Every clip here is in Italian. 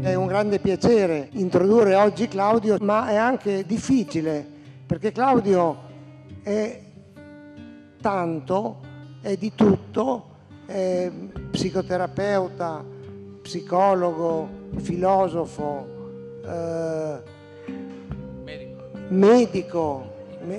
È un grande piacere introdurre oggi Claudio, ma è anche difficile perché Claudio è tanto, è di tutto, è psicoterapeuta, psicologo, filosofo, medico,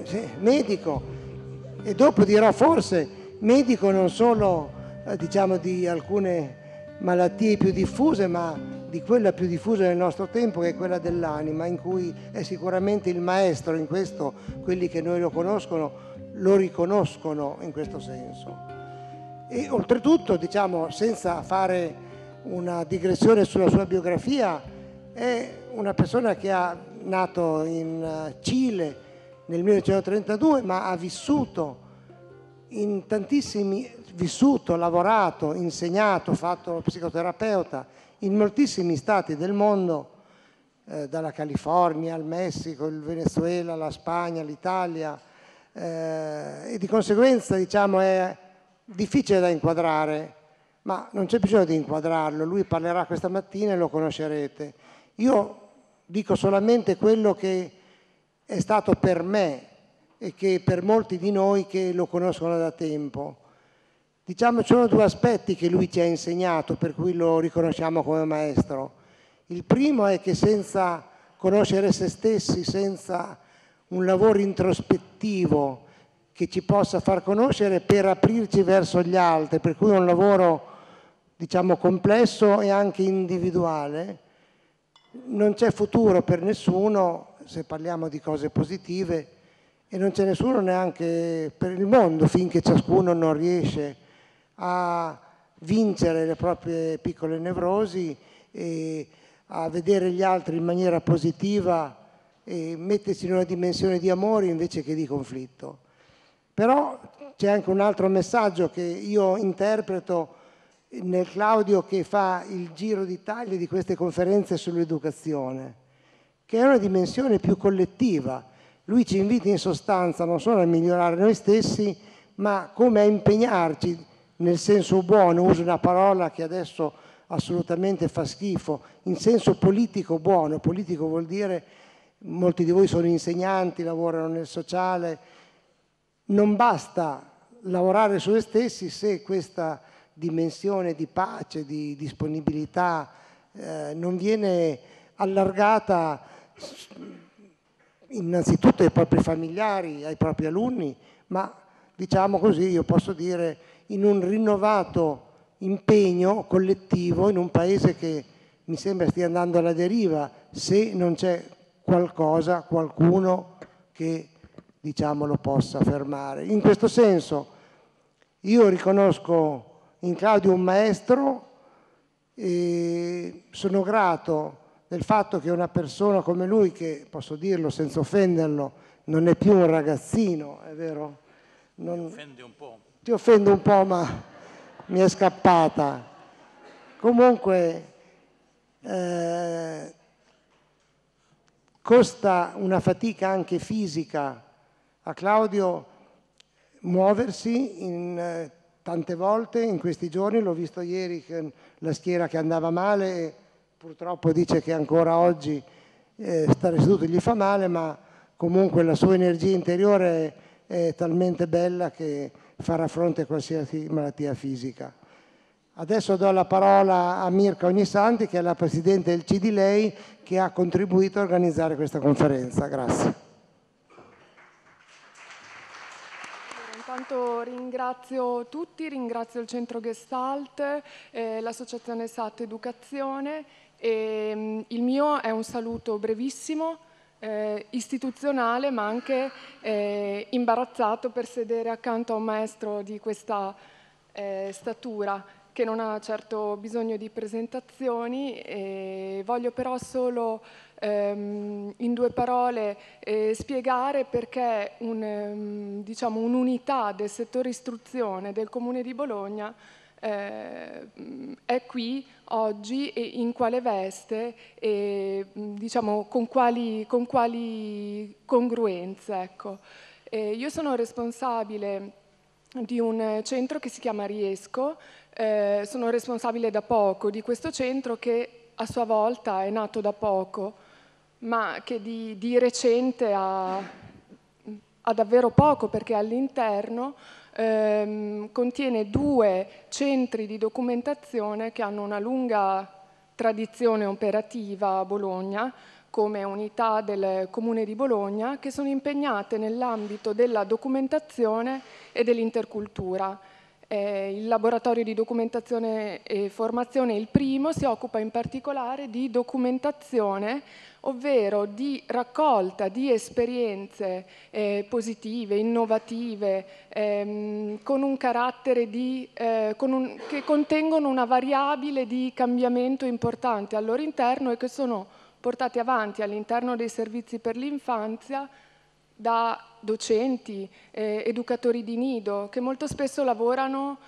e dopo dirò forse medico non solo diciamo di alcune malattie più diffuse, ma di quella più diffusa nel nostro tempo, che è quella dell'anima, in cui è sicuramente il maestro. In questo quelli che noi lo conoscono lo riconoscono in questo senso. E oltretutto, diciamo, senza fare una digressione sulla sua biografia, è una persona che è nato in Cile nel 1932, ma ha vissuto lavorato, insegnato, fatto lo psicoterapeuta in moltissimi stati del mondo, dalla California al Messico, il Venezuela, la Spagna, l'Italia, e di conseguenza, diciamo, è difficile da inquadrare, ma non c'è bisogno di inquadrarlo, lui parlerà questa mattina e lo conoscerete. Io dico solamente quello che è stato per me e che per molti di noi che lo conoscono da tempo. Diciamo, ci sono due aspetti che lui ci ha insegnato, per cui lo riconosciamo come maestro. Il primo è che senza conoscere se stessi, senza un lavoro introspettivo che ci possa far conoscere per aprirci verso gli altri, per cui è un lavoro, diciamo, complesso e anche individuale, non c'è futuro per nessuno, se parliamo di cose positive, e non c'è nessuno neanche per il mondo finché ciascuno non riesce a vincere le proprie piccole nevrosi e a vedere gli altri in maniera positiva e mettersi in una dimensione di amore invece che di conflitto. Però c'è anche un altro messaggio che io interpreto nel Claudio che fa il giro d'Italia di queste conferenze sull'educazione, che è una dimensione più collettiva. Lui ci invita in sostanza non solo a migliorare noi stessi, ma come a impegnarci nel senso buono, uso una parola che adesso assolutamente fa schifo, in senso politico buono. Politico vuol dire, molti di voi sono insegnanti, lavorano nel sociale, non basta lavorare su se stessi se questa dimensione di pace, di disponibilità non viene allargata innanzitutto ai propri familiari, ai propri alunni, ma diciamo così, io posso dire, in un rinnovato impegno collettivo in un paese che mi sembra stia andando alla deriva, se non c'è qualcosa, qualcuno che, diciamo, lo possa fermare. In questo senso io riconosco in Claudio un maestro e sono grato del fatto che una persona come lui, che posso dirlo senza offenderlo, non è più un ragazzino, è vero? Non... offende un po'. Ti offendo un po', ma mi è scappata. Comunque costa una fatica anche fisica a Claudio muoversi tante volte in questi giorni. L'ho visto ieri con la schiena che andava male e purtroppo dice che ancora oggi stare seduto gli fa male, ma comunque la sua energia interiore è talmente bella che farà fronte a qualsiasi malattia fisica. Adesso do la parola a Mirka Ognissanti, che è la Presidente del CDLEI, che ha contribuito a organizzare questa conferenza. Grazie. Intanto ringrazio tutti, ringrazio il Centro Gestalt, l'Associazione SAT Educazione e il mio è un saluto brevissimo, istituzionale, ma anche imbarazzato per sedere accanto a un maestro di questa statura, che non ha certo bisogno di presentazioni. Voglio però solo in due parole spiegare perché diciamo, un'unità del settore istruzione del Comune di Bologna è qui oggi e in quale veste e diciamo, con quali congruenze. Ecco. Io sono responsabile di un centro che si chiama Riesco, sono responsabile da poco di questo centro che a sua volta è nato da poco, ma che di recente ha davvero poco, perché all'interno contiene 2 centri di documentazione che hanno una lunga tradizione operativa a Bologna, come unità del Comune di Bologna, che sono impegnate nell'ambito della documentazione e dell'intercultura. Il laboratorio di documentazione e formazione, il primo, si occupa in particolare di documentazione, ovvero di raccolta di esperienze positive, innovative, con un carattere che contengono una variabile di cambiamento importante al loro interno e che sono portati avanti all'interno dei servizi per l'infanzia da docenti, educatori di nido, che molto spesso lavorano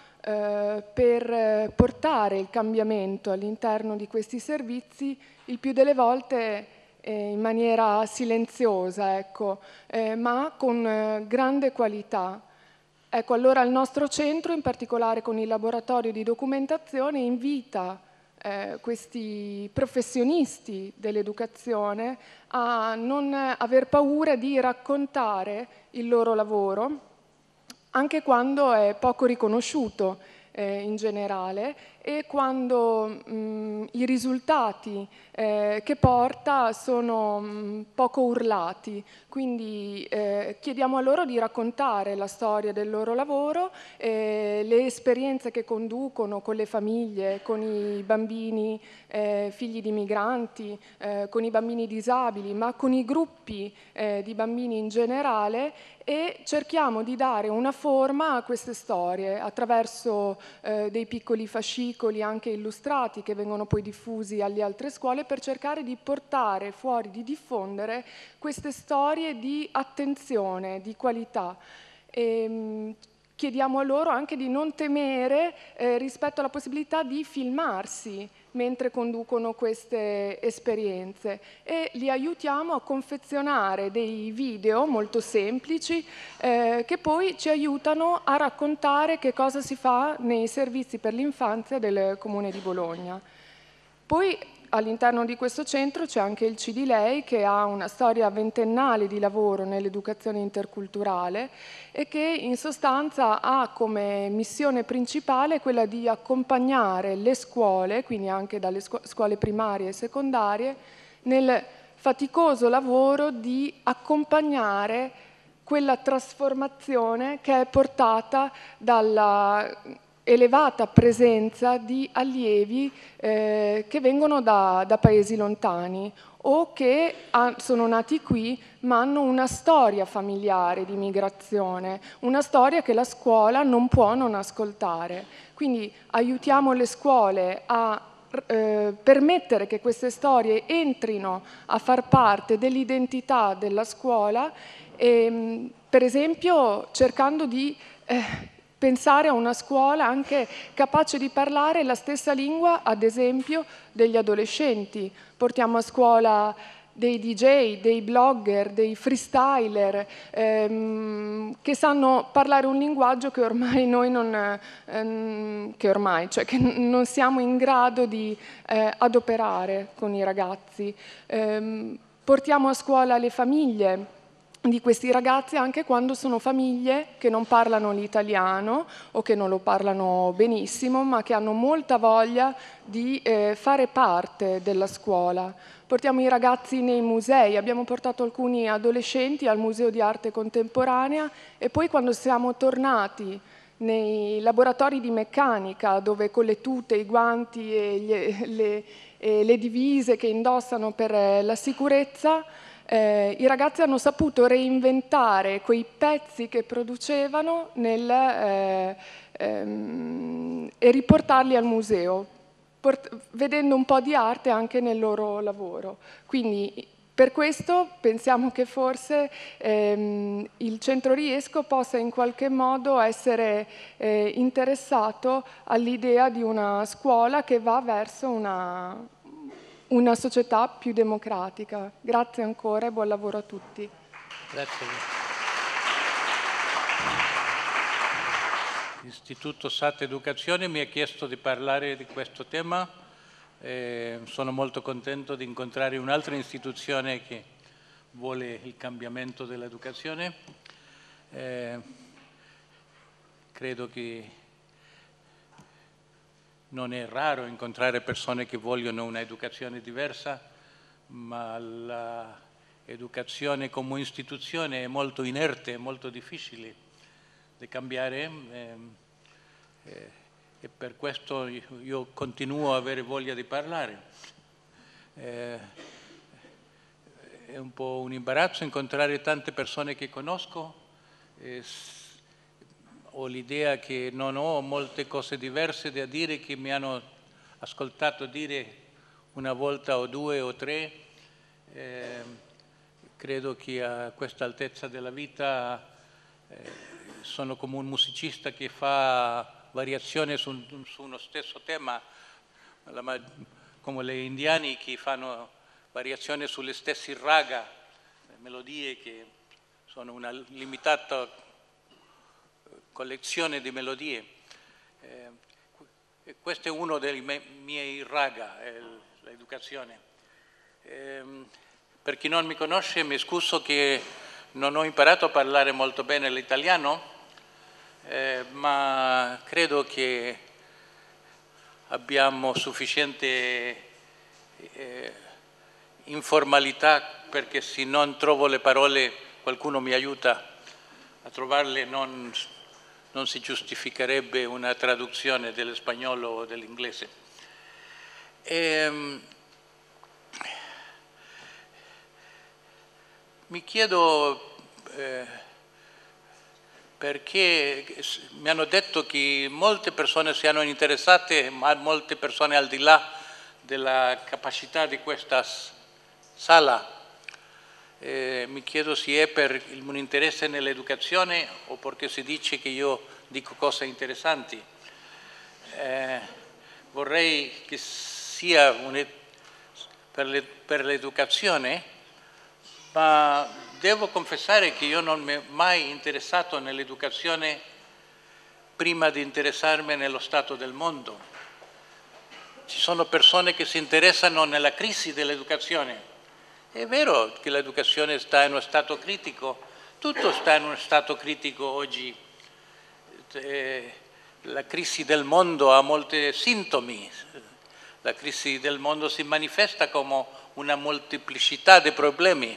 per portare il cambiamento all'interno di questi servizi, il più delle volte in maniera silenziosa, ecco, ma con grande qualità. Ecco, allora il nostro centro, in particolare con il laboratorio di documentazione, invita questi professionisti dell'educazione a non aver paura di raccontare il loro lavoro, anche quando è poco riconosciuto in generale e quando i risultati che porta sono poco urlati. Quindi chiediamo a loro di raccontare la storia del loro lavoro, le esperienze che conducono con le famiglie, con i bambini figli di migranti, con i bambini disabili, ma con i gruppi di bambini in generale, e cerchiamo di dare una forma a queste storie attraverso dei piccoli fascicoli anche illustrati che vengono poi diffusi alle altre scuole, per cercare di portare fuori, di diffondere queste storie di attenzione, di qualità. Chiediamo a loro anche di non temere rispetto alla possibilità di filmarsi mentre conducono queste esperienze, e li aiutiamo a confezionare dei video molto semplici che poi ci aiutano a raccontare che cosa si fa nei servizi per l'infanzia del Comune di Bologna. Poi all'interno di questo centro c'è anche il CDLEI, che ha una storia ventennale di lavoro nell'educazione interculturale e che in sostanza ha come missione principale quella di accompagnare le scuole, quindi anche dalle scuole primarie e secondarie, nel faticoso lavoro di accompagnare quella trasformazione che è portata dalla elevata presenza di allievi che vengono da paesi lontani o che sono nati qui ma hanno una storia familiare di migrazione, una storia che la scuola non può non ascoltare. Quindi aiutiamo le scuole a permettere che queste storie entrino a far parte dell'identità della scuola, per esempio cercando di pensare a una scuola anche capace di parlare la stessa lingua, ad esempio, degli adolescenti. Portiamo a scuola dei DJ, dei blogger, dei freestyler che sanno parlare un linguaggio che ormai noi che non siamo in grado di adoperare con i ragazzi. Portiamo a scuola le famiglie di questi ragazzi, anche quando sono famiglie che non parlano l'italiano o che non lo parlano benissimo, ma che hanno molta voglia di fare parte della scuola. Portiamo i ragazzi nei musei, abbiamo portato alcuni adolescenti al Museo di Arte Contemporanea, e poi quando siamo tornati nei laboratori di meccanica, dove con le tute, i guanti e le divise che indossano per la sicurezza, i ragazzi hanno saputo reinventare quei pezzi che producevano e riportarli al museo, vedendo un po' di arte anche nel loro lavoro. Quindi per questo pensiamo che forse il Centro Riesco possa in qualche modo essere interessato all'idea di una scuola che va verso una società più democratica. Grazie ancora e buon lavoro a tutti. Grazie. L'Istituto SAT Educazione mi ha chiesto di parlare di questo tema. Sono molto contento di incontrare un'altra istituzione che vuole il cambiamento dell'educazione. Credo che non è raro incontrare persone che vogliono un'educazione diversa, ma l'educazione come istituzione è molto inerte, è molto difficile da cambiare. E per questo io continuo a avere voglia di parlare. È un po' un imbarazzo incontrare tante persone che conosco. Ho l'idea che non ho molte cose diverse da dire che mi hanno ascoltato dire una volta o due o tre. Credo che a questa altezza della vita sono come un musicista che fa variazioni su uno stesso tema, come gli indiani che fanno variazioni sulle stesse raga, melodie che sono una limitata collezione di melodie. Questo è uno dei miei raga, l'educazione. Per chi non mi conosce, mi scuso che non ho imparato a parlare molto bene l'italiano, ma credo che abbiamo sufficiente informalità perché se non trovo le parole qualcuno mi aiuta a trovarle, non si giustificherebbe una traduzione dell'espagnolo o dell'inglese. Mi chiedo perché mi hanno detto che molte persone si hanno interessate, ma molte persone al di là della capacità di questa sala. Mi chiedo se è per un interesse nell'educazione o perché si dice che io dico cose interessanti. Vorrei che sia per l'educazione, ma devo confessare che io non mi è mai interessato nell'educazione prima di interessarmi nello stato del mondo. Ci sono persone che si interessano nella crisi dell'educazione. È vero che l'educazione sta in uno stato critico, tutto sta in uno stato critico oggi. La crisi del mondo ha molti sintomi, la crisi del mondo si manifesta come una molteplicità di problemi,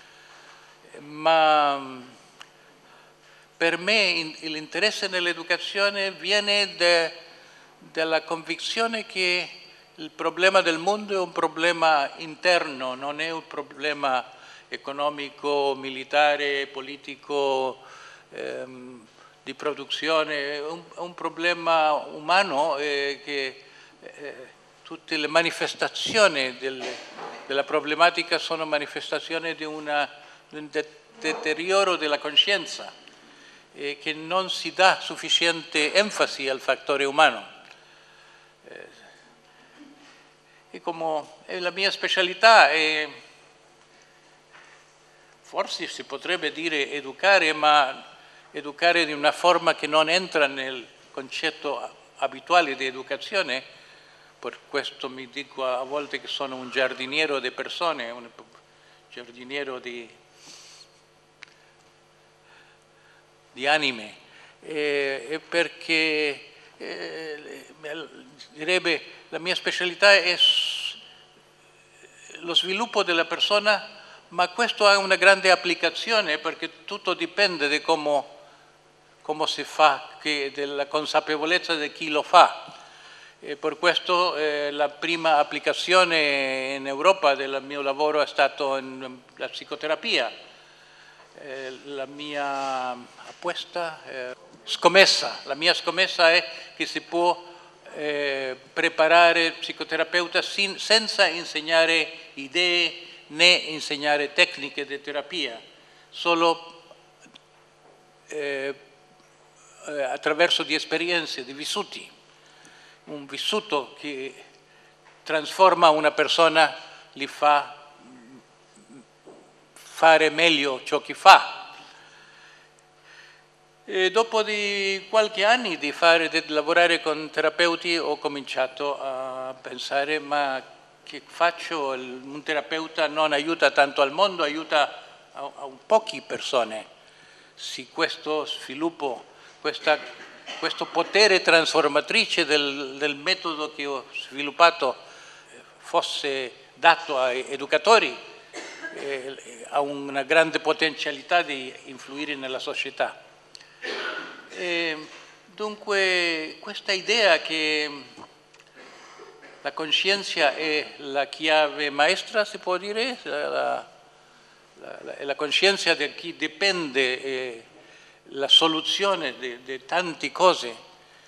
ma per me l'interesse nell'educazione viene dalla convinzione che il problema del mondo è un problema interno, non è un problema economico, militare, politico, di produzione, è un problema umano che tutte le manifestazioni della problematica sono manifestazioni di un deterioro della coscienza e che non si dà sufficiente enfasi al fattore umano. E come la mia specialità è, forse si potrebbe dire educare, ma educare di una forma che non entra nel concetto abituale di educazione. Per questo mi dico a volte che sono un giardiniero di persone, un giardiniero di anime, e perché direbbe la mia specialità è lo sviluppo della persona, ma questo ha una grande applicazione perché tutto dipende da come si fa, della consapevolezza di chi lo fa. E per questo la prima applicazione in Europa del mio lavoro è stato la psicoterapia. La mia scommessa è che si può preparare psicoterapeuta senza insegnare idee né insegnare tecniche di terapia, solo attraverso di esperienze, di vissuti. Un vissuto che trasforma una persona, li fa fare meglio ciò che fa. E dopo di qualche anno di lavorare con terapeuti ho cominciato a pensare, ma che faccio? Un terapeuta non aiuta tanto al mondo, aiuta a poche persone. Se questo sviluppo, questo potere trasformatrice del metodo che ho sviluppato fosse dato ai educatori, ha una grande potenzialità di influire nella società. Dunque questa idea che la coscienza è la chiave maestra, si può dire, la coscienza di chi dipende la soluzione di tante cose,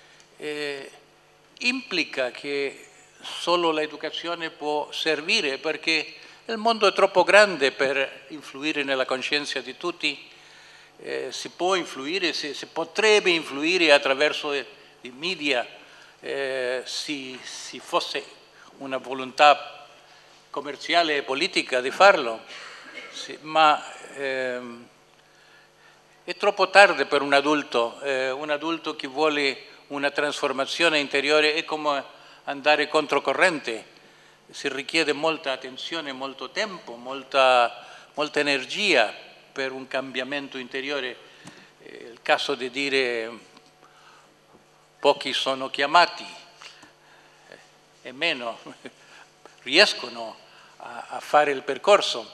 implica che solo l'educazione può servire, perché il mondo è troppo grande per influire nella coscienza di tutti. Si può influire, si potrebbe influire attraverso i media, se fosse una volontà commerciale e politica di farlo, sì, ma è troppo tardi per un adulto che vuole una trasformazione interiore. È come andare controcorrente, si richiede molta attenzione, molto tempo, molta energia per un cambiamento interiore. È il caso di dire pochi sono chiamati e meno riescono a fare il percorso.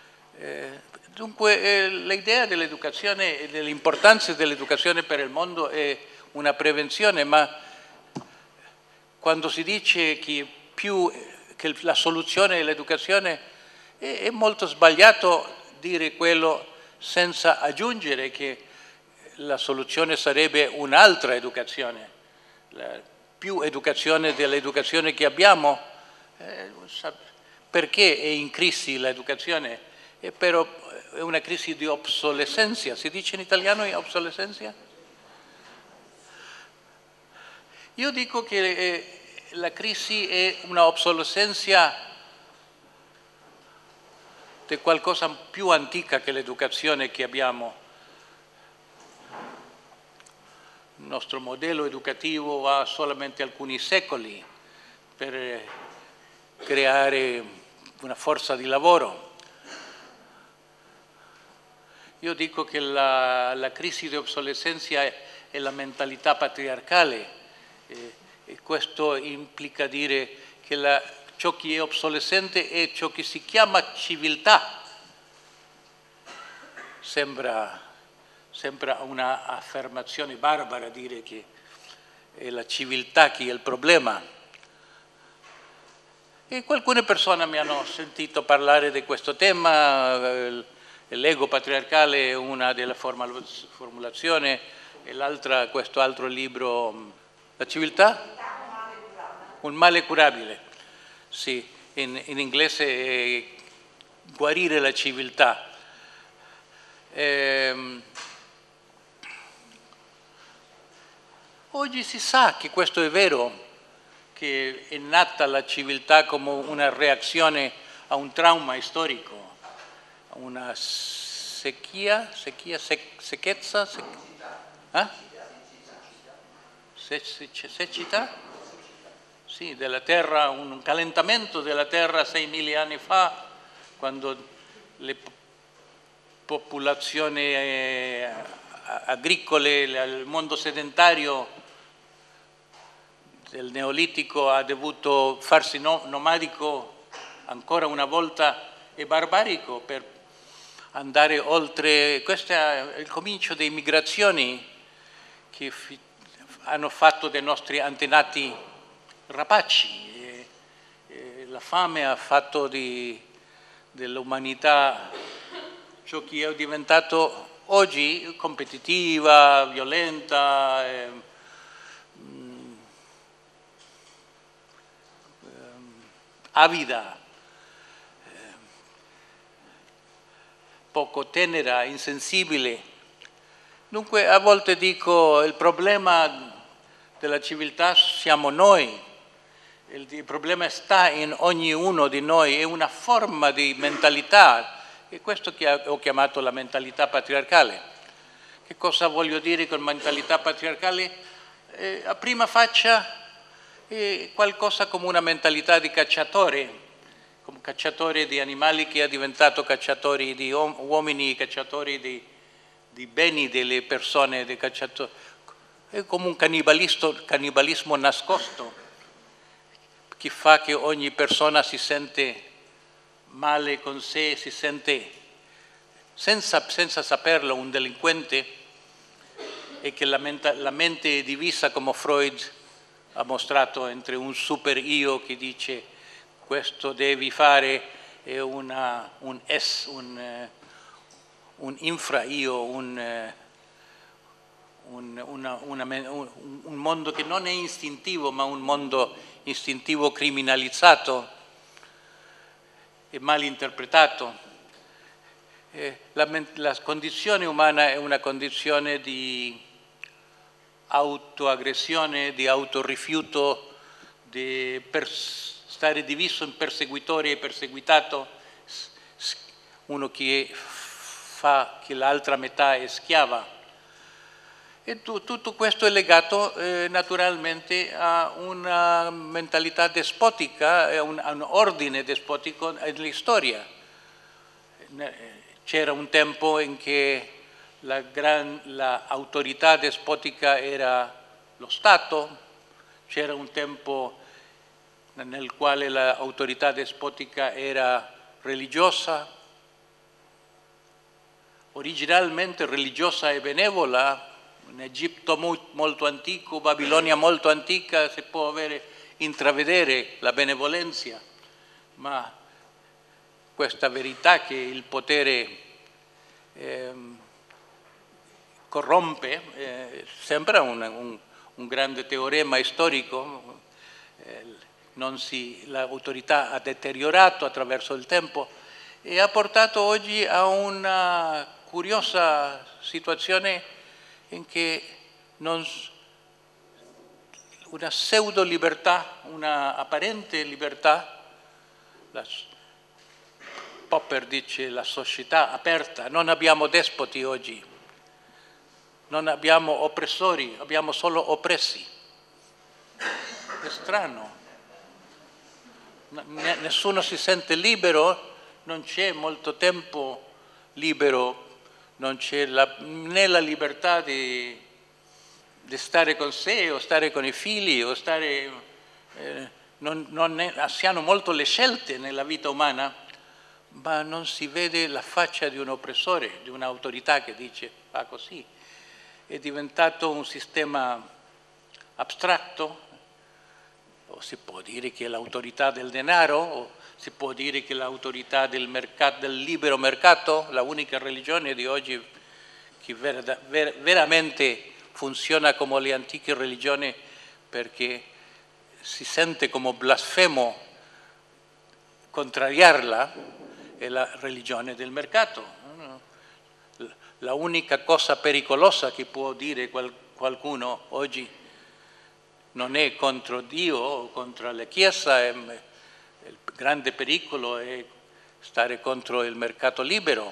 Dunque l'idea dell'educazione e dell'importanza dell'educazione per il mondo è una prevenzione, ma quando si dice che la soluzione è l'educazione, è molto sbagliato dire quello senza aggiungere che la soluzione sarebbe un'altra educazione, più educazione dell'educazione che abbiamo. Perché è in crisi l'educazione? Però è una crisi di obsolescenza. Si dice in italiano obsolescenza? Io dico che la crisi è una obsolescenza di qualcosa più antica che l'educazione che abbiamo. Il nostro modello educativo ha solamente alcuni secoli per creare una forza di lavoro. Io dico che la crisi di obsolescenza è la mentalità patriarcale, e questo implica dire che ciò che è obsolescente è ciò che si chiama civiltà. Sembra un'affermazione barbara dire che è la civiltà che è il problema. E alcune persone mi hanno sentito parlare di questo tema. L'ego patriarcale è una delle formulazioni, e l'altra, questo altro libro, la civiltà? Un male curabile. Sì, in inglese è guarire la civiltà. Oggi si sa che questo è vero, che è nata la civiltà come una reazione a un trauma storico, a una secchezza? Siccità? Sì, della terra, un calentamento della terra 6.000 anni fa, quando le popolazioni agricole, il mondo sedentario del Neolitico ha dovuto farsi nomadico ancora una volta e barbarico per andare oltre. Questo è il comincio delle migrazioni che hanno fatto dei nostri antenati rapaci. La fame ha fatto dell'umanità ciò che è diventato oggi, competitiva, violenta, avida, poco tenera, insensibile. Dunque a volte dico il problema della civiltà siamo noi, il problema sta in ognuno di noi, è una forma di mentalità, è questo che ho chiamato la mentalità patriarcale. Che cosa voglio dire con mentalità patriarcale? A prima faccia è qualcosa come una mentalità di cacciatore, come cacciatore di animali che è diventato cacciatori di uomini, cacciatori di beni delle persone, di cacciatori. È come un cannibalismo nascosto, che fa che ogni persona si sente male con sé, si sente senza saperlo un delinquente, e che la mente è divisa, come Freud ha mostrato, entre un super io che dice questo devi fare e un infra io, un mondo che non è istintivo, ma un mondo istintivo criminalizzato e mal interpretato. La condizione umana è una condizione di autoaggressione, di autorifiuto, di stare diviso in perseguitore e perseguitato, uno che fa che l'altra metà è schiava. E tutto questo è legato naturalmente a una mentalità despotica, a un ordine despotico nella storia. C'era un tempo in che l'autorità despotica era lo Stato, c'era un tempo nel quale l'autorità despotica era religiosa, originalmente religiosa e benevola. In Egitto molto antico, Babilonia molto antica, si può intravedere la benevolenza, ma questa verità che il potere corrompe sembra un grande teorema storico. L'autorità ha deteriorato attraverso il tempo e ha portato oggi a una curiosa situazione in che una pseudo libertà, una apparente libertà, Popper dice la società aperta, non abbiamo despoti oggi, non abbiamo oppressori, abbiamo solo oppressi. È strano, nessuno si sente libero, non c'è molto tempo libero, non c'è né la libertà di stare con sé o stare con i figli o stare, si hanno molto le scelte nella vita umana, ma non si vede la faccia di un oppressore, di un'autorità che dice fa così. È diventato un sistema astratto, o si può dire che è l'autorità del denaro, o si può dire che è l'autorità del libero mercato, la unica religione di oggi che veramente funziona come le antiche religioni, perché si sente come blasfemo contrariarla, è la religione del mercato. La unica cosa pericolosa che può dire qualcuno oggi non è contro Dio o contro la Chiesa, il grande pericolo è stare contro il mercato libero.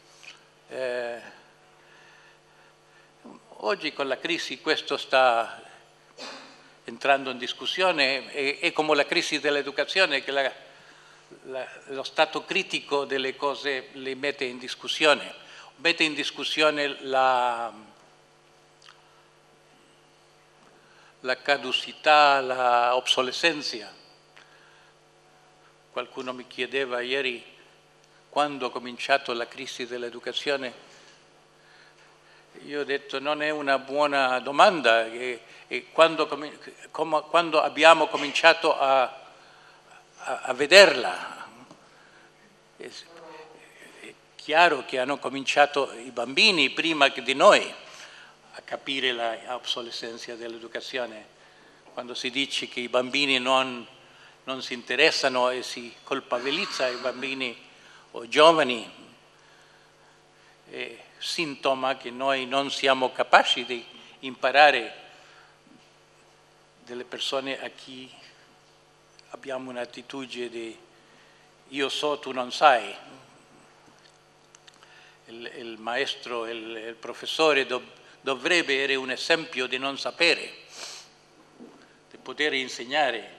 Oggi con la crisi questo sta entrando in discussione, è come la crisi dell'educazione, che lo stato critico delle cose le mette in discussione la caducità, la obsolescenza. Qualcuno mi chiedeva ieri quando ha cominciato la crisi dell'educazione. Io ho detto non è una buona domanda, quando abbiamo cominciato a vederla. È chiaro che hanno cominciato i bambini prima di noi a capire l'obsolescenza dell'educazione. Quando si dice che i bambini non si interessano e si colpabilizza i bambini o giovani, è sintomo che noi non siamo capaci di imparare delle persone a chi abbiamo un'attitudine di io so, tu non sai. il maestro, il professore dovrebbe essere un esempio di non sapere, di poter insegnare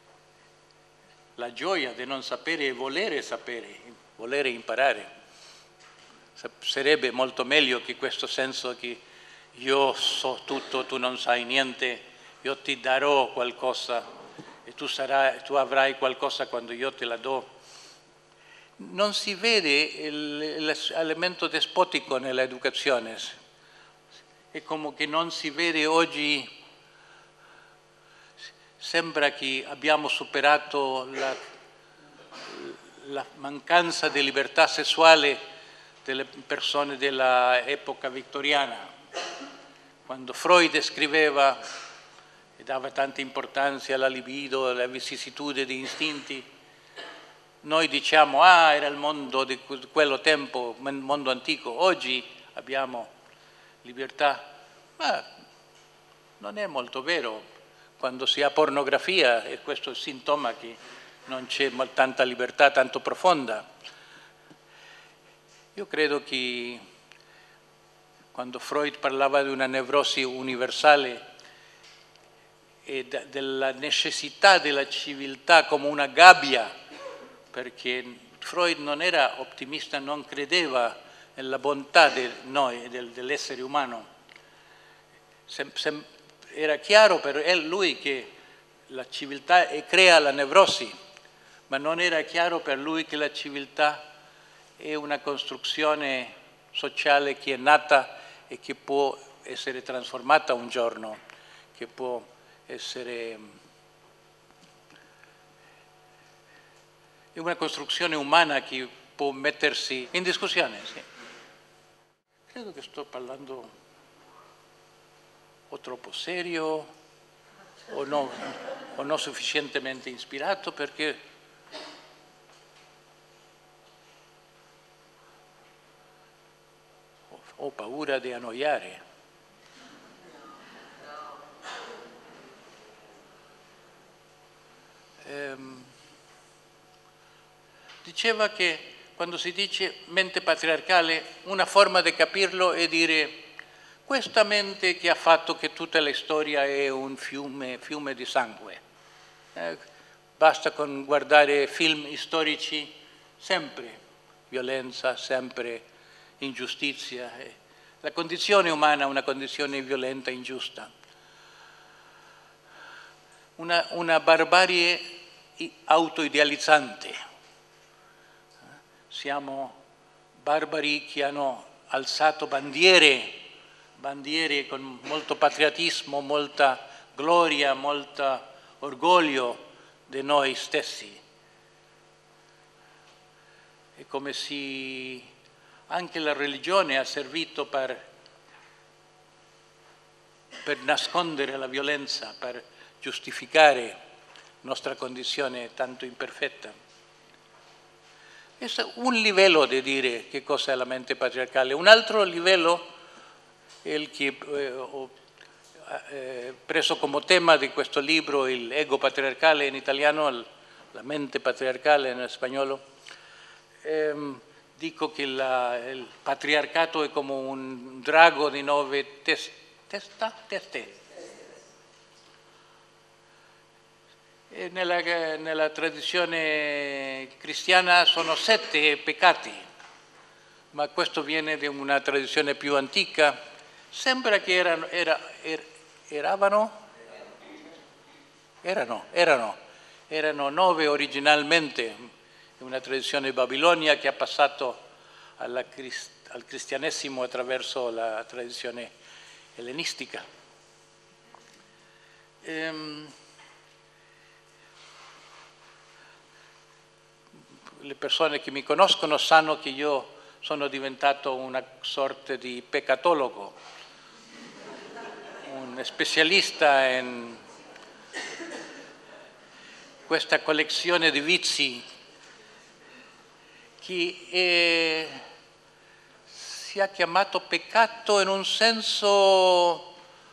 la gioia di non sapere e sapere, volere imparare. Sarebbe molto meglio che questo senso che io so tutto, tu non sai niente, io ti darò qualcosa e tu avrai qualcosa quando io te la do. Non si vede l'elemento despotico nell'educazione, è come che non si vede oggi, sembra che abbiamo superato la mancanza di libertà sessuale delle persone dell'epoca vittoriana. Quando Freud scriveva e dava tanta importanza alla libido, alla vicissitudine di istinti, noi diciamo, era il mondo di quello tempo, il mondo antico, oggi abbiamo libertà, ma non è molto vero. Quando si ha pornografia, e questo è il sintomo che non c'è tanta libertà, tanto profonda. Io credo che quando Freud parlava di una nevrosi universale e della necessità della civiltà come una gabbia, perché Freud non era ottimista, non credeva nella bontà di noi, dell'essere umano. Era chiaro per lui che la civiltà crea la nevrosi, ma non era chiaro per lui che la civiltà è una costruzione sociale che è nata e che può essere trasformata un giorno, che può essere una costruzione umana che può mettersi in discussione. Sì. Credo che sto parlando o troppo serio o non sufficientemente ispirato, perché ho paura di annoiare. Diceva che quando si dice mente patriarcale, una forma di capirlo è dire questa mente che ha fatto che tutta la storia è un fiume di sangue. Basta con guardare film storici, sempre violenza, sempre ingiustizia. La condizione umana è una condizione violenta, ingiusta. Una barbarie autoidealizzante. Siamo barbari che hanno alzato bandiere con molto patriottismo, molta gloria, molto orgoglio di noi stessi. È come se anche la religione ha servito per nascondere la violenza, per giustificare la nostra condizione tanto imperfetta. Questo è un livello di dire che cosa è la mente patriarcale. Un altro livello è il che ho preso come tema di questo libro, il ego patriarcale in italiano, la mente patriarcale in spagnolo. Dico che il patriarcato è come un drago di 9 teste. E nella tradizione cristiana sono 7 peccati, ma questo viene da una tradizione più antica. Sembra che erano 9 originalmente, una tradizione babilonia che ha passato al cristianesimo attraverso la tradizione ellenistica. Le persone che mi conoscono sanno che io sono diventato una sorta di peccatologo, un specialista in questa collezione di vizi che si è chiamato peccato in un senso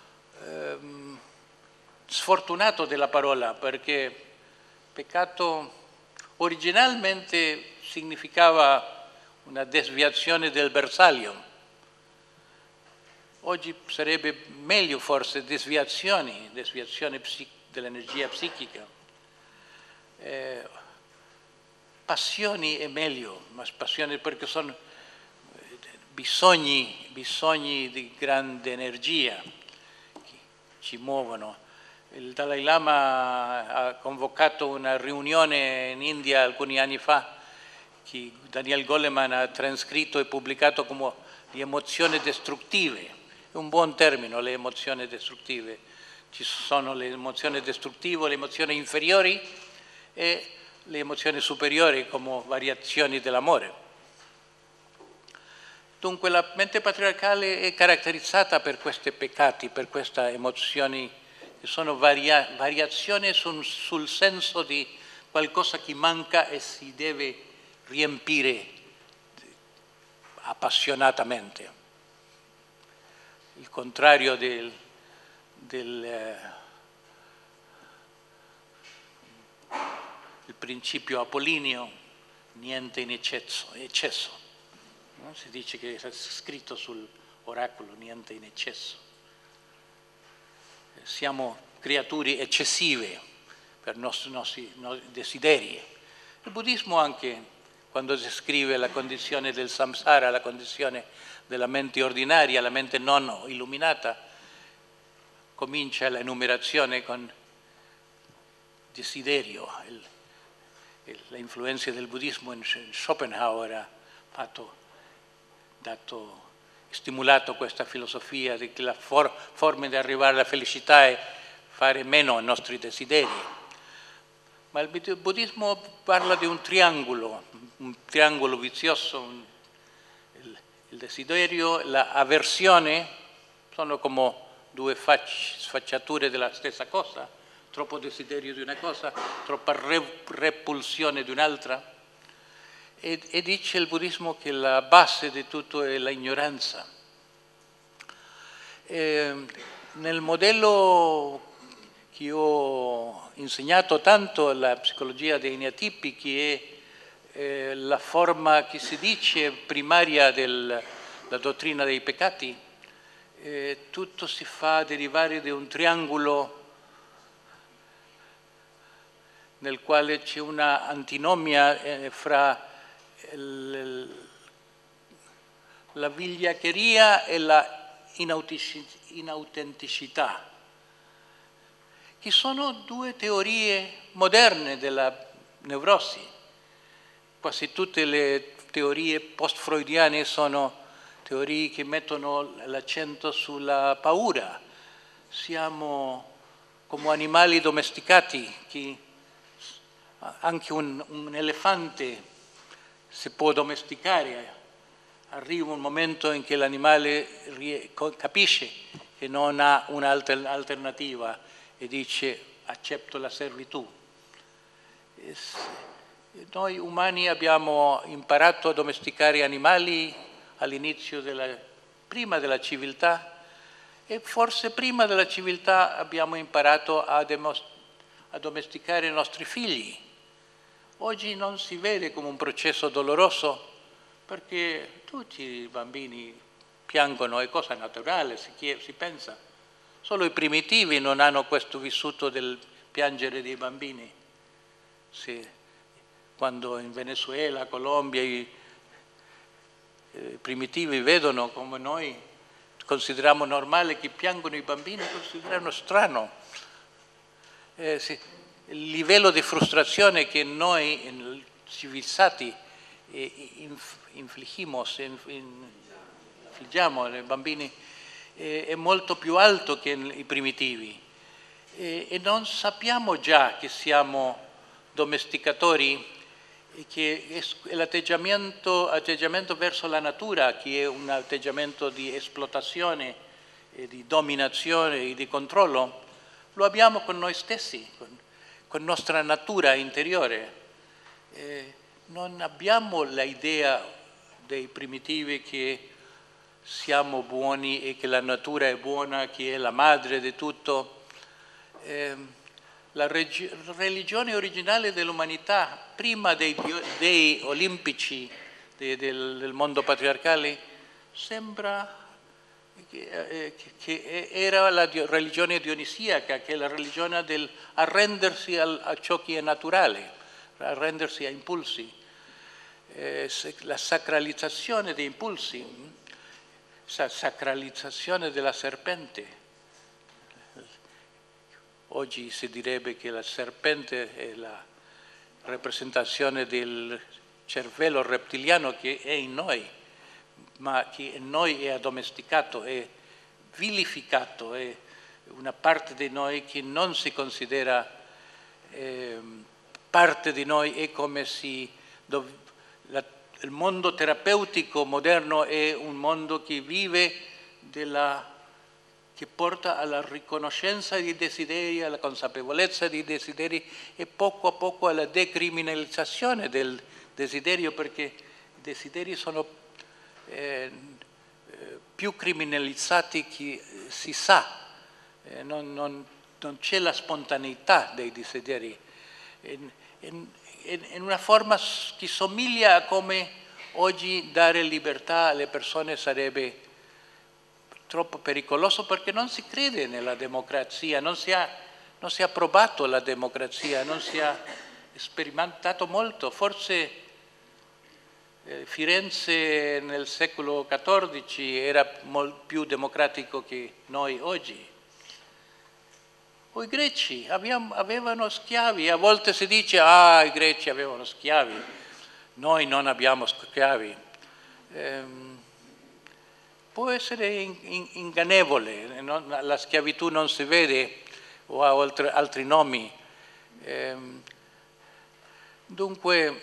sfortunato della parola, perché peccato originalmente significava una desviazione del bersaglio. Oggi sarebbe meglio forse desviazione dell'energia psichica. Passioni è meglio, ma passioni perché sono bisogni di grande energia che ci muovono. Il Dalai Lama ha convocato una riunione in India alcuni anni fa che Daniel Goleman ha trascritto e pubblicato come le emozioni distruttive. È un buon termine, le emozioni distruttive. Ci sono le emozioni distruttive, le emozioni inferiori e le emozioni superiori come variazioni dell'amore. Dunque la mente patriarcale è caratterizzata per questi peccati, per queste emozioni che sono variazioni sul senso di qualcosa che manca e si deve riempire appassionatamente. Il contrario del principio apollineo, niente in eccesso. No? Si dice che è scritto sull'oracolo, niente in eccesso. Siamo creature eccessive per i nostri desideri. Il buddismo anche, quando descrive la condizione del samsara, la condizione della mente ordinaria, la mente non illuminata, comincia l'enumerazione con desiderio. L'influenza del buddismo in Schopenhauer ha stimolato questa filosofia di che la forma di arrivare alla felicità è fare meno ai nostri desideri. Ma il buddismo parla di un triangolo vizioso, il desiderio, l'avversione, sono come due sfaccettature della stessa cosa, troppo desiderio di una cosa, troppa repulsione di un'altra. E dice il buddismo che la base di tutto è l'ignoranza. Nel modello che ho insegnato tanto, la psicologia dei neotipi, che è la forma che si dice primaria della dottrina dei peccati, tutto si fa derivare da un triangolo nel quale c'è una antinomia fra la vigliaccheria e la inautenticità, che sono due teorie moderne della nevrosi. Quasi tutte le teorie post-freudiane sono teorie che mettono l'accento sulla paura. Siamo come animali domesticati, che anche un elefante si può domesticare. Arriva un momento in che l'animale capisce che non ha un'altra alternativa e dice accetto la servitù. Noi umani abbiamo imparato a domesticare animali all'inizio prima della civiltà, e forse prima della civiltà abbiamo imparato a domesticare i nostri figli. Oggi non si vede come un processo doloroso, perché tutti i bambini piangono, è cosa naturale, si pensa. Solo i primitivi non hanno questo vissuto del piangere dei bambini. Quando in Venezuela, Colombia, i primitivi vedono come noi consideriamo normale che piangono i bambini, considerano strano. Il livello di frustrazione che noi civilizzati infliggiamo ai bambini è molto più alto che i primitivi, e non sappiamo già che siamo domesticatori, e che l'atteggiamento verso la natura, che è un atteggiamento di esplotazione, di dominazione e di controllo, lo abbiamo con noi stessi, con nostra natura interiore. Non abbiamo l'idea dei primitivi che siamo buoni e che la natura è buona, che è la madre di tutto. La religione originale dell'umanità, prima dei dei olimpici del mondo patriarcale, sembra che era la religione dionisiaca, che è la religione del arrendersi a ciò che è naturale, arrendersi a impulsi, la sacralizzazione dei impulsi, sacralizzazione della serpente. Oggi si direbbe che la serpente è la rappresentazione del cervello rettiliano che è in noi, ma che in noi è addomesticato, è vilificato, è una parte di noi che non si considera parte di noi. È come se il mondo terapeutico moderno è un mondo che vive che porta alla riconoscenza dei desideri, alla consapevolezza dei desideri e poco a poco alla decriminalizzazione del desiderio, perché i desideri sono più criminalizzati che si sa, non c'è la spontaneità dei desideri, in una forma che somiglia a come oggi dare libertà alle persone sarebbe troppo pericoloso, perché non si crede nella democrazia, non si è provato la democrazia, non si è sperimentato molto. Forse Firenze nel secolo XIV era più democratico che noi oggi. O i greci avevano schiavi, a volte si dice i greci avevano schiavi, noi non abbiamo schiavi. Può essere ingannevole, la schiavitù non si vede o ha altri nomi. Dunque,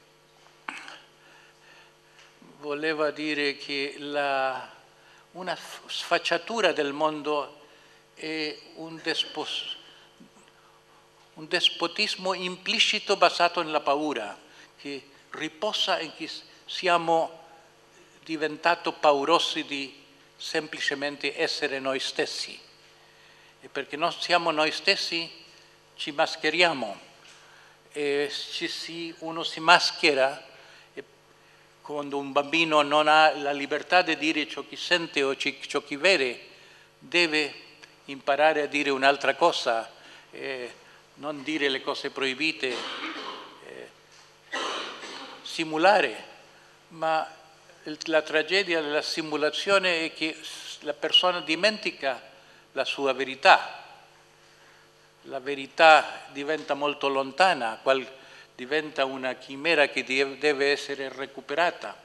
voleva dire che una sfacciatura del mondo è un despotismo implicito basato nella paura, che riposa in che siamo diventati paurosi di semplicemente essere noi stessi. E perché non siamo noi stessi ci mascheriamo. E uno si maschera e quando un bambino non ha la libertà di dire ciò che sente o ciò che vede, deve imparare a dire un'altra cosa, non dire le cose proibite, simulare, ma la tragedia della simulazione è che la persona dimentica la sua verità. La verità diventa molto lontana, diventa una chimera che deve essere recuperata,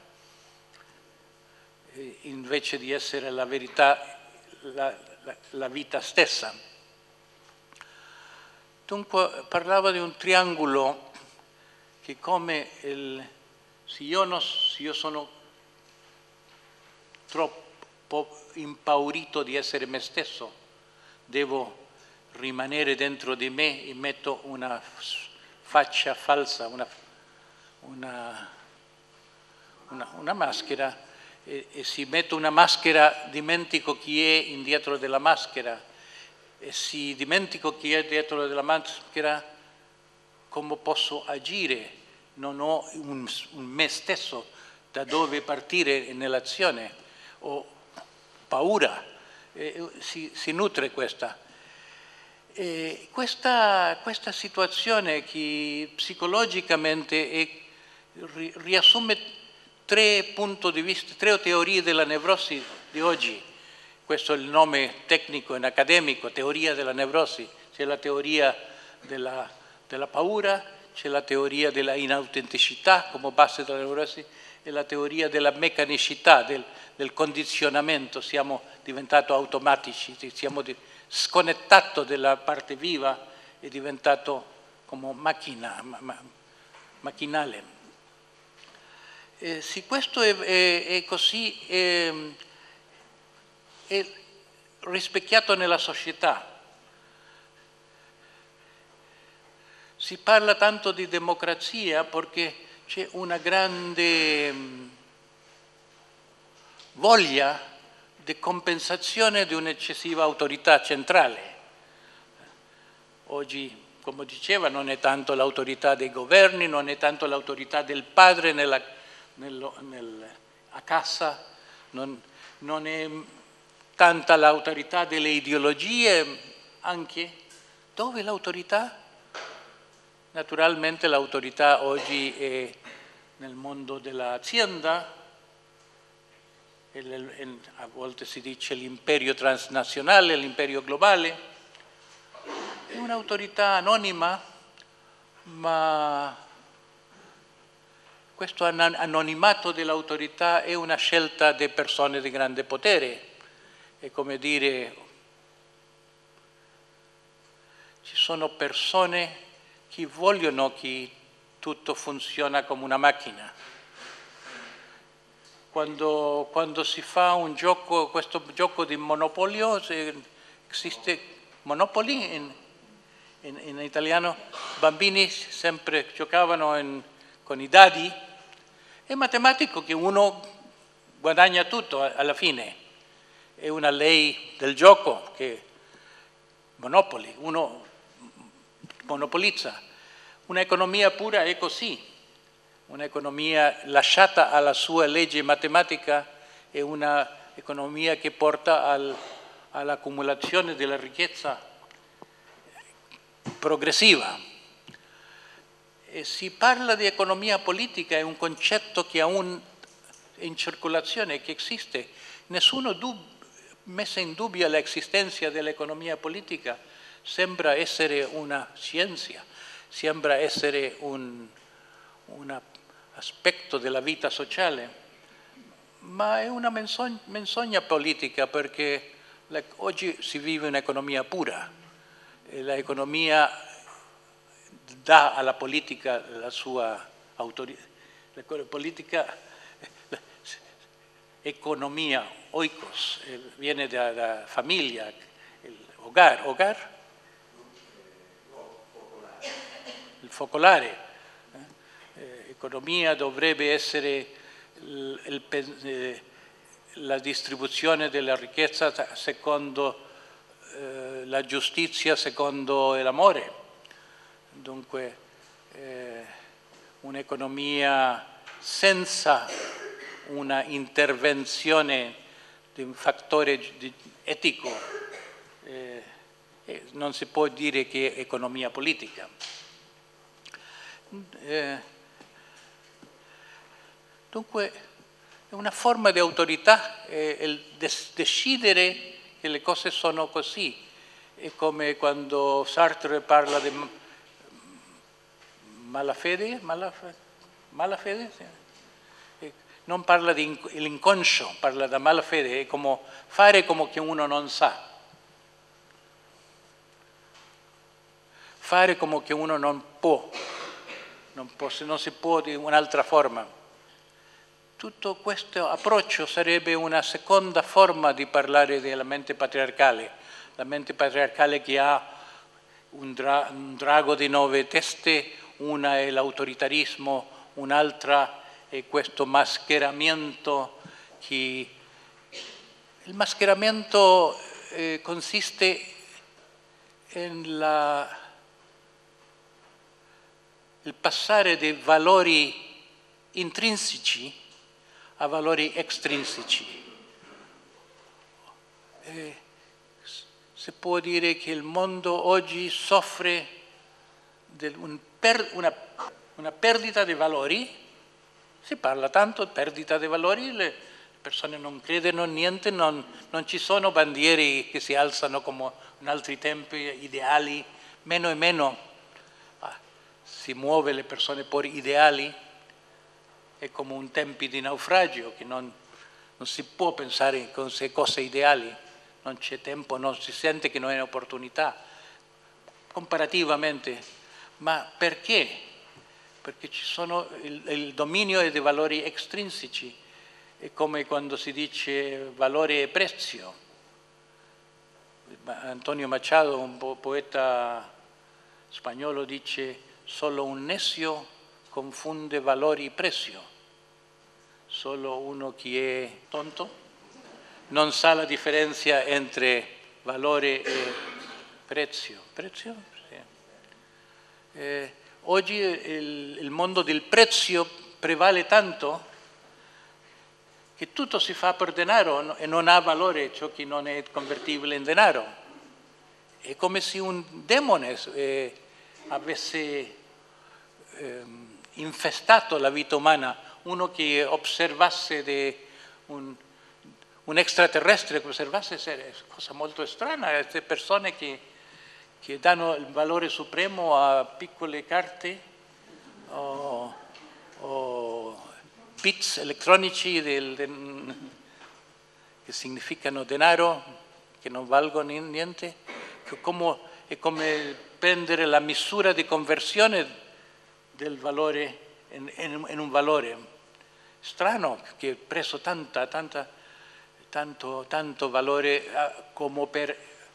invece di essere la verità, la vita stessa. Dunque parlava di un triangolo che come se io sono troppo impaurito di essere me stesso, devo rimanere dentro di me e metto una faccia falsa, una maschera, e se metto una maschera dimentico chi è indietro della maschera, e se dimentico chi è dietro della maschera, come posso agire? Non ho un me stesso da dove partire nell'azione, ho paura, si nutre questa. E questa situazione che psicologicamente riassume 3 punti di vista, 3 teorie della nevrosi di oggi. Questo è il nome tecnico e accademico, teoria della nevrosi. C'è la teoria della paura, c'è la teoria della inautenticità come base della nevrosi e la teoria della meccanicità, del condizionamento. Siamo diventati automatici, siamo sconnettato dalla parte viva, è diventato come macchinale. Se questo è così, è rispecchiato nella società. Si parla tanto di democrazia perché c'è una grande voglia di compensazione di un'eccessiva autorità centrale. Oggi, come diceva, non è tanto l'autorità dei governi, non è tanto l'autorità del padre nella a casa, non è tanta l'autorità delle ideologie, anche dove l'autorità? Naturalmente l'autorità oggi è nel mondo dell'azienda, a volte si dice l'imperio transnazionale, l'imperio globale. È un'autorità anonima, ma questo anonimato dell'autorità è una scelta di persone di grande potere. È come dire, ci sono persone che vogliono che tutto funziona come una macchina. Quando si fa un gioco, questo gioco di monopolio, esiste Monopoly in italiano, bambini sempre giocavano con i dadi, è matematico che uno guadagna tutto alla fine, è una lei del gioco che Monopoly, uno monopolizza. Un'economia pura è così, un'economia lasciata alla sua legge matematica è un'economia che porta all'accumulazione della ricchezza progressiva. E si parla di economia politica, è un concetto che aún in circolazione, che esiste. Nessuno messa in dubbio l'esistenza dell'economia politica, sembra essere una scienza, sembra essere un aspetto della vita sociale, ma è una menzogna politica, perché oggi si vive un'economia pura e l'economia dà alla politica la sua autorità. La politica, economia, oikos, viene da famiglia, hogar, il focolare. Economia dovrebbe essere la distribuzione della ricchezza secondo la giustizia, secondo l'amore. Dunque un'economia senza una intervenzione di un fattore etico non si può dire che è economia politica. Dunque è una forma di autorità, il decidere che le cose sono così. È come quando Sartre parla di malafede, sì. Non parla di l'inconscio, parla di malafede, è come fare come che uno non sa, fare come che uno non si può di un'altra forma. Tutto questo approccio sarebbe una seconda forma di parlare della mente patriarcale, la mente patriarcale che ha un drago di 9 teste, una è l'autoritarismo, un'altra è questo mascheramento il mascheramento consiste il passare dei valori intrinseci a valori estrinseci. Si può dire che il mondo oggi soffre di una perdita di valori, si parla tanto di perdita di valori, le persone non credono niente, non ci sono bandiere che si alzano come in altri tempi, ideali, meno e meno si muove le persone per ideali. È come un tempo di naufragio, che non si può pensare in cose ideali, non c'è tempo, non si sente che non è un'opportunità, comparativamente. Ma perché? Perché ci sono il dominio dei valori estrinseci, è come quando si dice valore e prezzo. Antonio Machado, un poeta spagnolo, dice: solo un necio confonde valori e prezzo. Solo uno che è tonto non sa la differenza entre valore e prezzo. Prezzo? Sì. Oggi il mondo del prezzo prevale tanto che tutto si fa per denaro e non ha valore ciò che non è convertibile in denaro. È come se un demone avesse infestato la vita umana, uno che osservasse un extraterrestre, che osservasse è cosa molto strana, queste persone che danno il valore supremo a piccole carte o bits elettronici che significano denaro, che non valgono niente, è come prendere la misura di conversione del valore in un valore. Strano che ha preso tanto valore come per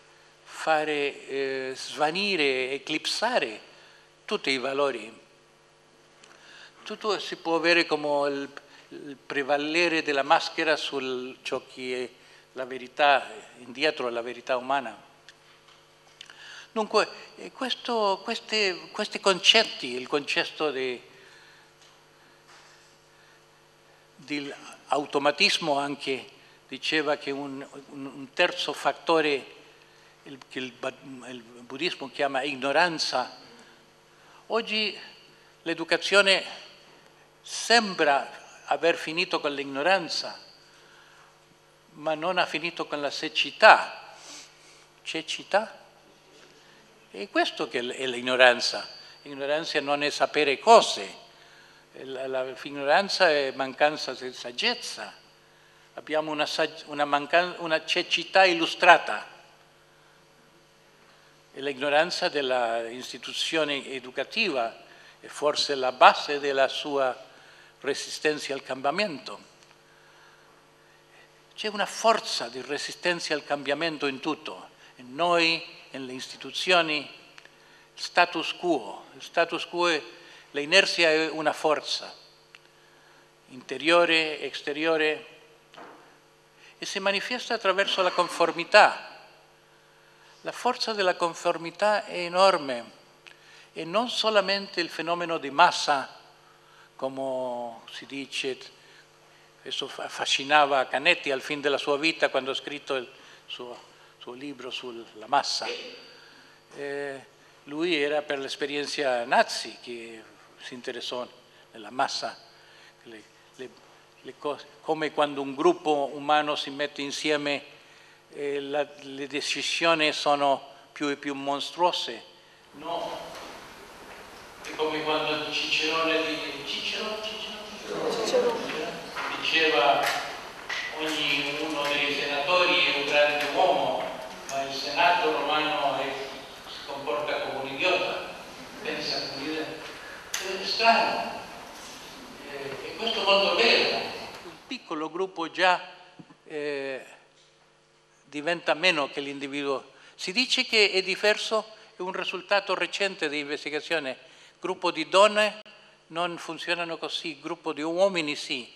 fare svanire, eclipsare tutti i valori. Tutto si può avere come il prevalere della maschera su ciò che è la verità, indietro alla verità umana. Dunque, questi concetti, il concetto di automatismo anche, diceva che un terzo fattore che il buddismo chiama ignoranza. Oggi l'educazione sembra aver finito con l'ignoranza, ma non ha finito con la cecità. Cecità? È questo che è l'ignoranza. L'ignoranza non è sapere cose. L'ignoranza è mancanza di saggezza. Abbiamo una cecità illustrata. E l'ignoranza dell'istituzione educativa è forse la base della sua resistenza al cambiamento. C'è una forza di resistenza al cambiamento in tutto, in noi, nelle istituzioni, status quo. Il status quo, l'inerzia è una forza, interiore, esteriore, e si manifesta attraverso la conformità. La forza della conformità è enorme, e non solamente il fenomeno di massa, come si dice, questo affascinava Canetti al fine della sua vita quando ha scritto il suo libro sulla massa. Lui era per l'esperienza nazi che si interessò nella massa, le cose, come quando un gruppo umano si mette insieme le decisioni sono più e più mostruose. No. È come quando Cicerone diceva ognuno dei senatori è un grande uomo, ma il Senato romano si comporta come un idiota, pensa come è strano. E questo è molto vero. Un piccolo gruppo già diventa meno che l'individuo. Si dice che è diverso, è un risultato recente di investigazione. Gruppo di donne non funzionano così, gruppo di uomini sì.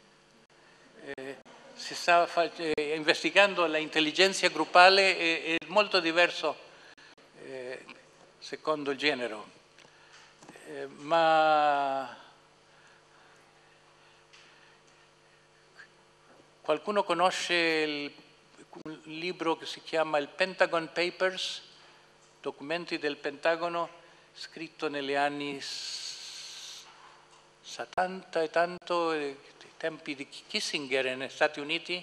Si sta investigando l'intelligenza gruppale, è molto diverso secondo il genere. Ma qualcuno conosce un libro che si chiama il Pentagon Papers, documenti del Pentagono, scritto negli anni 70 e tanto, ai tempi di Kissinger negli Stati Uniti.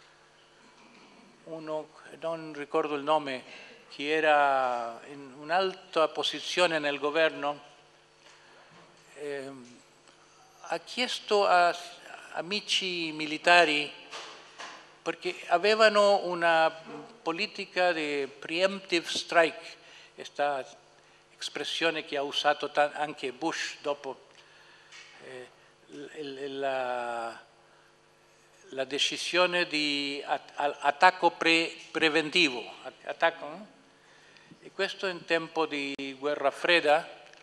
Uno, non ricordo il nome, che era in un'alta posizione nel governo, ha chiesto a amici militari, perché avevano una politica di preemptive strike, questa espressione che ha usato anche Bush dopo la decisione di attacco preventivo. E questo in tempo di guerra fredda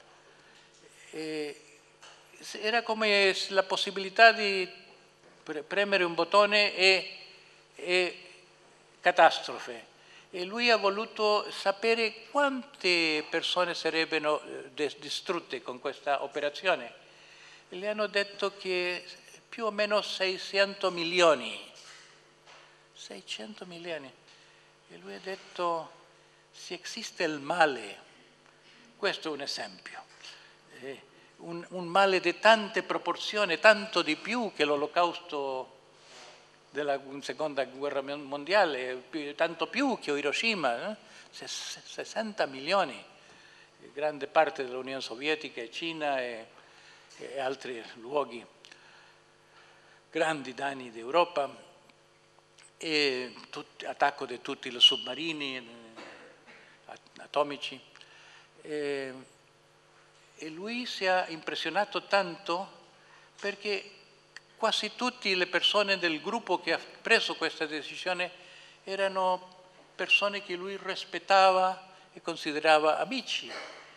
era come la possibilità di premere un bottone e catastrofe. E lui ha voluto sapere quante persone sarebbero distrutte con questa operazione. E gli hanno detto che più o meno 600 milioni. 600 milioni. E lui ha detto, se esiste il male, questo è un esempio, un male di tante proporzioni, tanto di più che l'olocausto della seconda guerra mondiale, tanto più che Hiroshima, 60 milioni, grande parte dell'Unione Sovietica e Cina e altri luoghi, grandi danni d'Europa, e attacco di tutti i sottomarini atomici. E lui si è impressionato tanto perché quasi tutte le persone del gruppo che ha preso questa decisione erano persone che lui rispettava e considerava amici.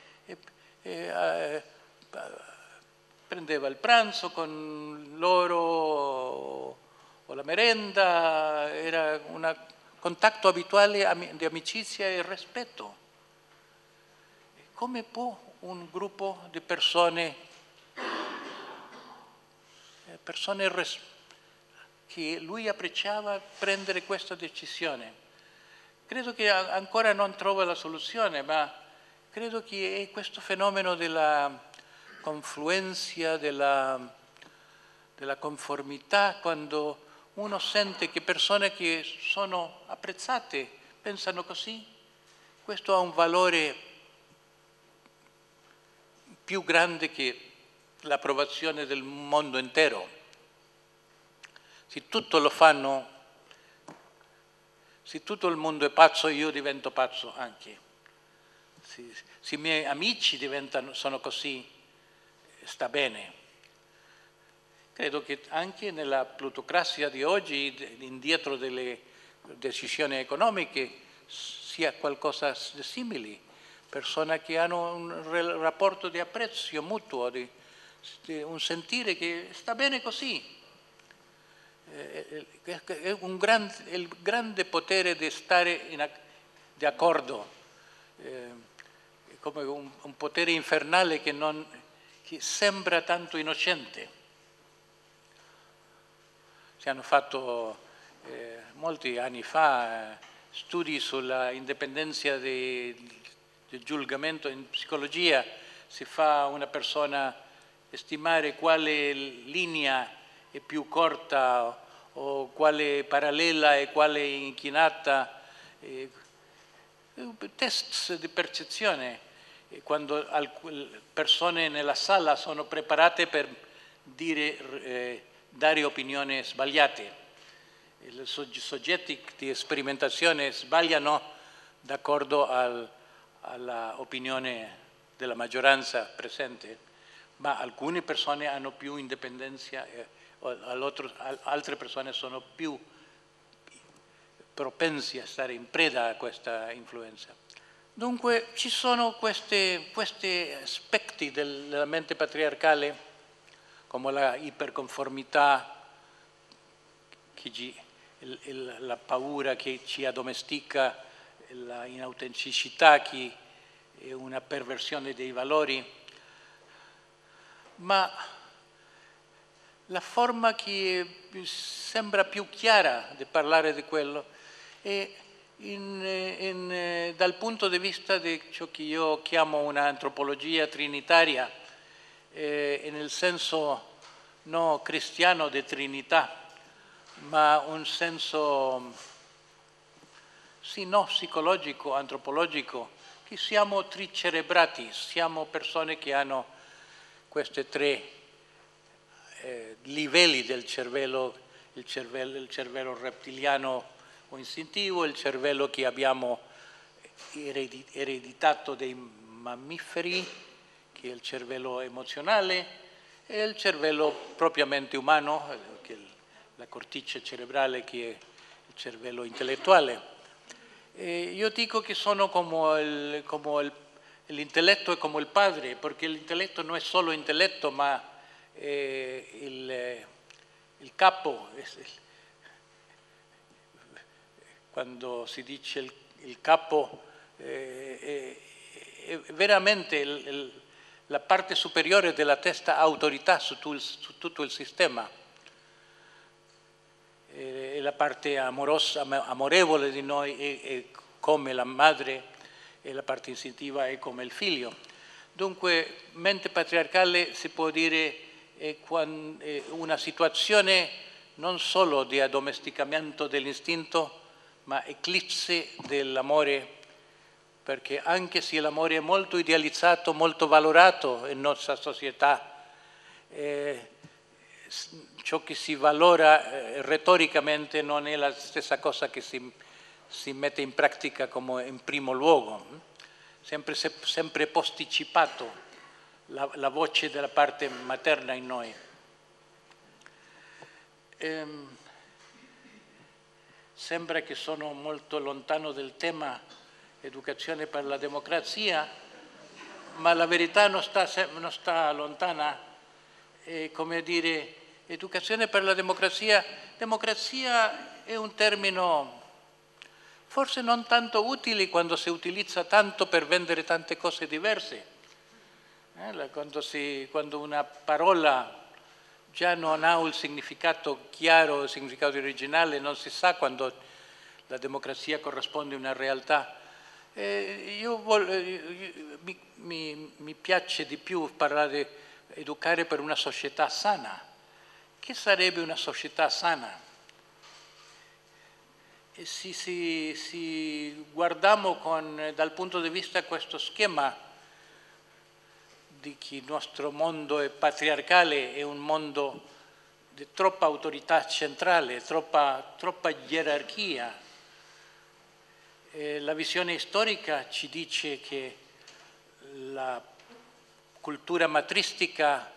Prendeva il pranzo con loro o la merenda, era un contatto abituale di amicizia e rispetto. Come può un gruppo di persone che lui apprezzava prendere questa decisione? Credo che ancora non trova la soluzione, ma credo che è questo fenomeno della confluenza, della conformità, quando uno sente che persone che sono apprezzate pensano così, questo ha un valore più grande che l'approvazione del mondo intero. Se tutto lo fanno, se tutto il mondo è pazzo, io divento pazzo anche. Se i miei amici sono così, sta bene. Credo che anche nella plutocrazia di oggi, indietro delle decisioni economiche, sia qualcosa di simile. Persone che hanno un rapporto di apprezzo mutuo, di un sentire che sta bene così. È il grande potere di stare di accordo, come un potere infernale che sembra tanto innocente. Si hanno fatto molti anni fa studi sulla indipendenza del giudicamento in psicologia. Si fa una persona stimare quale linea è più corta o quale parallela e quale inclinata, test di percezione, quando persone nella sala sono preparate per dare opinioni sbagliate. I soggetti di sperimentazione sbagliano d'accordo all'opinione della maggioranza presente, ma alcune persone hanno più indipendenza altre persone sono più propensi a stare in preda a questa influenza. Dunque ci sono questi aspetti della mente patriarcale, come la iperconformità, la paura che ci addomestica, la inautenticità che è una perversione dei valori, ma la forma che sembra più chiara di parlare di quello è dal punto di vista di ciò che io chiamo un'antropologia trinitaria, nel senso non cristiano di Trinità, ma un senso sì, no, psicologico, antropologico, che siamo tricerebrati, siamo persone che hanno questi tre livelli del cervello, il cervello rettiliano o istintivo, il cervello che abbiamo ereditato dai mammiferi, che è il cervello emozionale, e il cervello propriamente umano, che è la corteccia cerebrale, che è il cervello intellettuale. Io dico che sono come l'intelletto è come il padre, perché l'intelletto non è solo intelletto, ma il capo. Quando si dice il capo, è veramente la parte superiore della testa autorità su tutto il sistema. è la parte amorosa, amorevole di noi, è come la madre, e la parte istintiva è come il figlio. Dunque, mente patriarcale si può dire è una situazione non solo di addomesticamento dell'istinto, ma eclisse dell'amore, perché anche se l'amore è molto idealizzato, molto valorato in nostra società, ciò che si valora retoricamente non è la stessa cosa che si mette in pratica come in primo luogo. Sempre posticipato la voce della parte materna in noi. Sembra che sono molto lontano del tema educazione per la democrazia, ma la verità non sta lontana. Come dire, educazione per la democrazia è un termine forse non tanto utile quando si utilizza tanto per vendere tante cose diverse. Quando una parola già non ha un significato chiaro, il significato originale, non si sa quando la democrazia corrisponde a una realtà. Mi piace di più parlare di educare per una società sana. Che sarebbe una società sana? E se guardiamo dal punto di vista questo schema di che il nostro mondo è patriarcale, è un mondo di troppa autorità centrale, troppa gerarchia. La visione storica ci dice che la cultura matristica,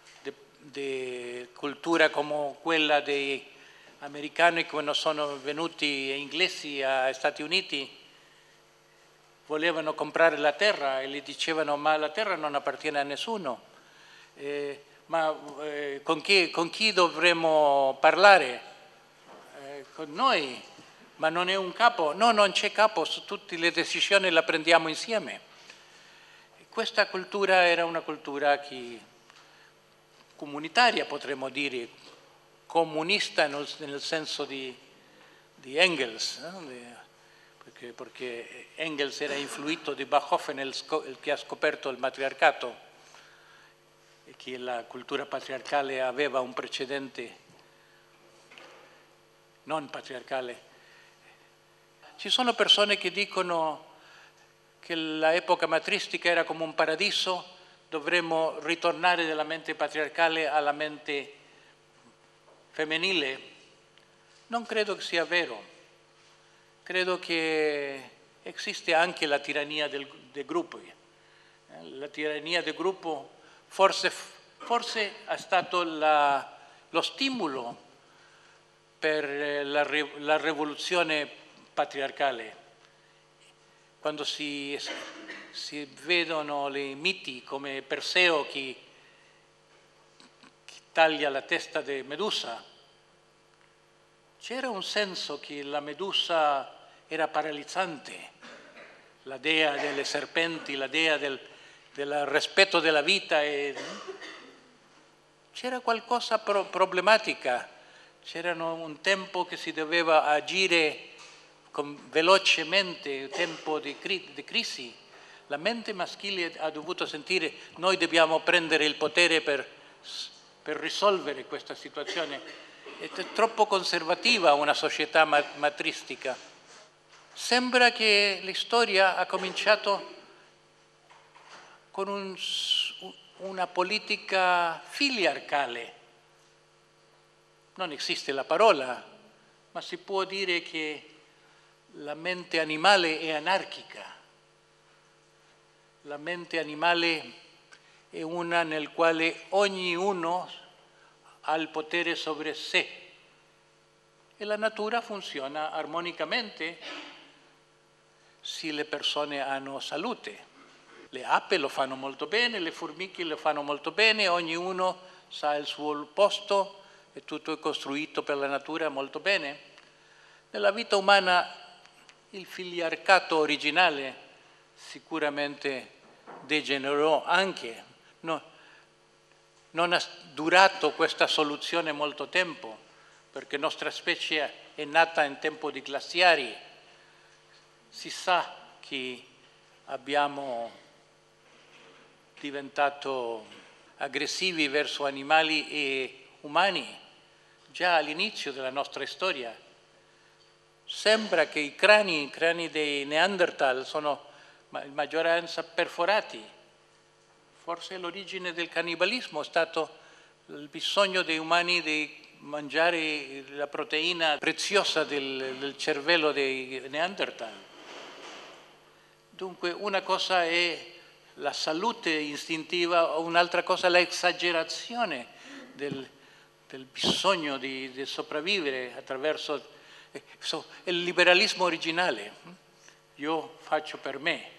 cultura come quella dei americani quando sono venuti inglesi agli Stati Uniti, volevano comprare la terra e gli dicevano ma la terra non appartiene a nessuno, con chi dovremmo parlare? Con noi, ma non è un capo? No, non c'è capo, tutte le decisioni le prendiamo insieme. Questa cultura era una cultura comunitaria, potremmo dire, comunista nel senso di Engels, no? Perché Engels era influito di Bachofen, il che ha scoperto il matriarcato, e che la cultura patriarcale aveva un precedente non patriarcale. Ci sono persone che dicono che l'epoca matristica era come un paradiso, dovremmo ritornare dalla mente patriarcale alla mente femminile. Non credo che sia vero. Credo che esiste anche la tirannia dei gruppi. La tirannia del gruppo forse è stato lo stimolo per la rivoluzione patriarcale. Quando si vedono i miti come Perseo che taglia la testa di Medusa, c'era un senso che la Medusa era paralizzante, la dea delle serpenti, la dea del rispetto della vita, e c'era qualcosa problematica, c'era un tempo che si doveva agire velocemente, un tempo di crisi. La mente maschile ha dovuto sentire noi dobbiamo prendere il potere per risolvere questa situazione. È troppo conservativa una società matristica. Sembra che la storia ha cominciato con una politica filiarcale. Non esiste la parola, ma si può dire che la mente animale è anarchica. La mente animale è una nel quale ognuno ha il potere sobre sé e la natura funziona armonicamente se le persone hanno salute. Le api lo fanno molto bene, le formiche lo fanno molto bene, ognuno sa il suo posto e tutto è costruito per la natura molto bene. Nella vita umana il filiarcato originale sicuramente degenerò anche. Non ha durato questa soluzione molto tempo, perché la nostra specie è nata in tempo di glaciari. Si sa che abbiamo diventato aggressivi verso animali e umani già all'inizio della nostra storia. Sembra che i crani dei Neanderthal sono in maggioranza perforati. Forse l'origine del cannibalismo è stato il bisogno dei umani di mangiare la proteina preziosa del cervello dei Neanderthal. Dunque una cosa è la salute istintiva, un'altra cosa è l'esagerazione del bisogno di sopravvivere attraverso il liberalismo originale. Io faccio per me,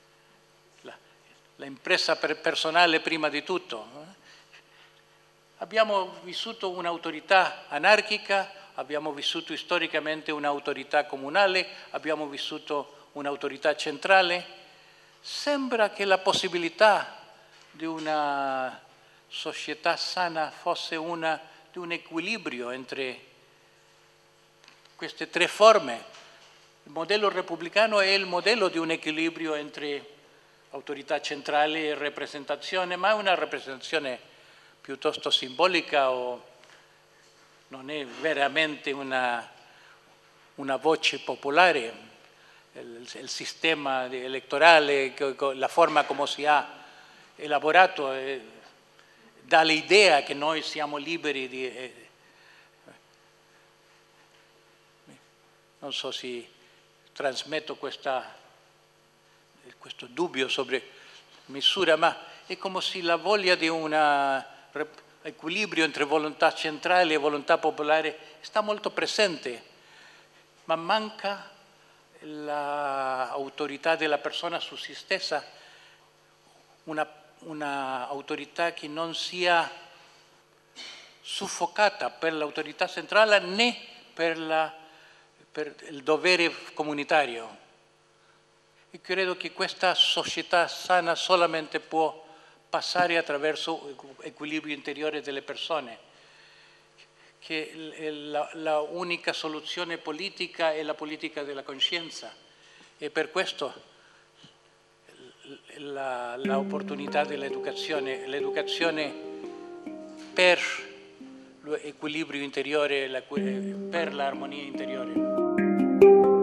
l'impresa personale prima di tutto. Abbiamo vissuto un'autorità anarchica, abbiamo vissuto storicamente un'autorità comunale, abbiamo vissuto un'autorità centrale. Sembra che la possibilità di una società sana fosse di un equilibrio entre queste tre forme. Il modello repubblicano è il modello di un equilibrio entre autorità centrale e rappresentazione, ma è una rappresentazione piuttosto simbolica o non è veramente una voce popolare. Il sistema elettorale, la forma come si ha elaborato dà l'idea che noi siamo liberi di... non so se trasmetto questo dubbio sobre misura, ma è come se la voglia di un equilibrio entre volontà centrale e volontà popolare sta molto presente, ma manca l'autorità della persona su se stessa, una autorità che non sia soffocata per l'autorità centrale né per il dovere comunitario. E credo che questa società sana solamente può passare attraverso l'equilibrio interiore delle persone, che la unica soluzione politica è la politica della coscienza, e per questo l'opportunità dell'educazione, l'educazione per l'equilibrio interiore, per l'armonia interiore.